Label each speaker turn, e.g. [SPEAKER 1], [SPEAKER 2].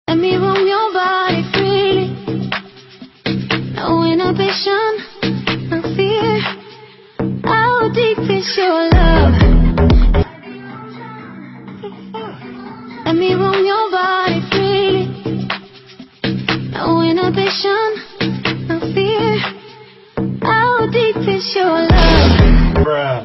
[SPEAKER 1] Let me roam your body freely. No inhibition, no fear. How deep is your love? Let me roam your body freely. No inhibition, no fear. How deep is your love?
[SPEAKER 2] Bruh.